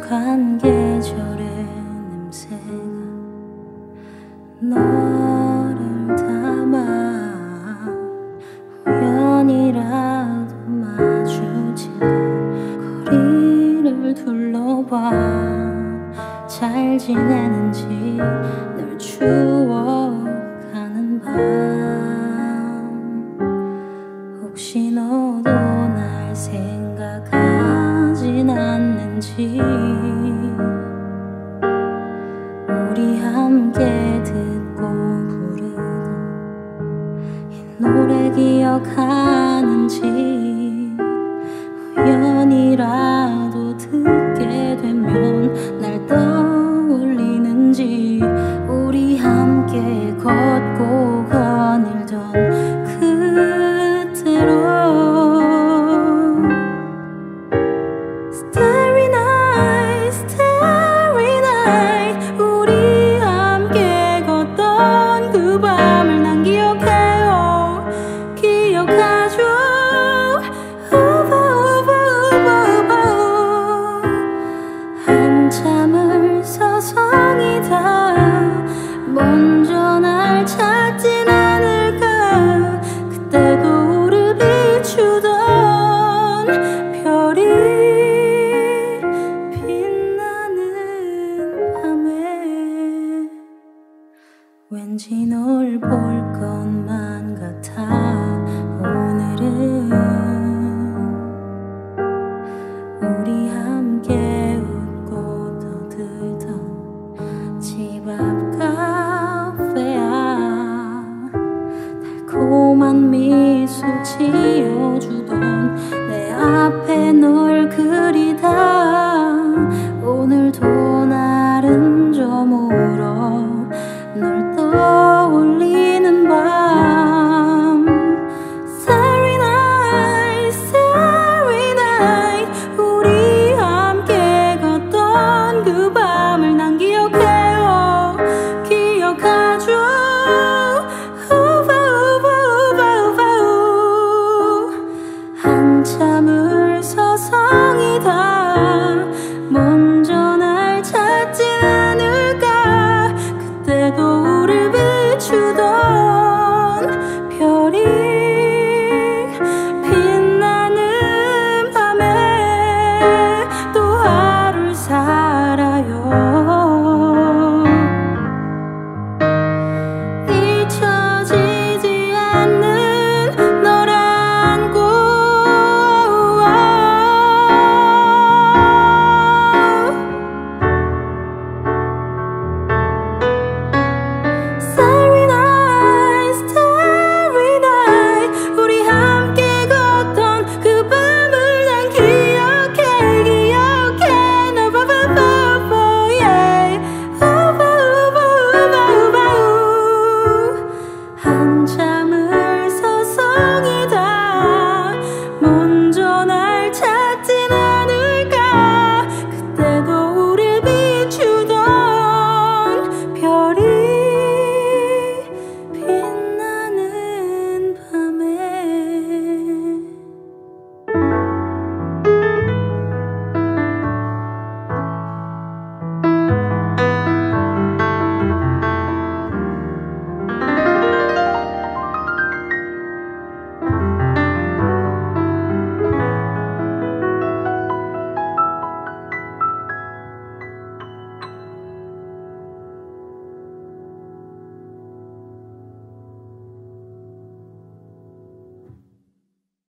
익숙한 계절의 냄새가 너를 담아 우연이라도 마주친 거리를 둘러봐 잘 지내는지 널 추억하는 밤 혹시 너도 날 생각하진 않는지 우리 함께 듣고 부르던 이 노래 기억하는지 우연이라도 듣게 되면 날 떠올리는지 우리 함께 걷고 거닐던 그대로 Starry night, starry night 우리 함께 걷던 그 밤을 난 기억해요 기억하죠 한참을 서성이다 먼저 날 찾진 않을까 그때도 우리 비추던 별이 빛나는 밤에 왠지 널 볼 것만 같아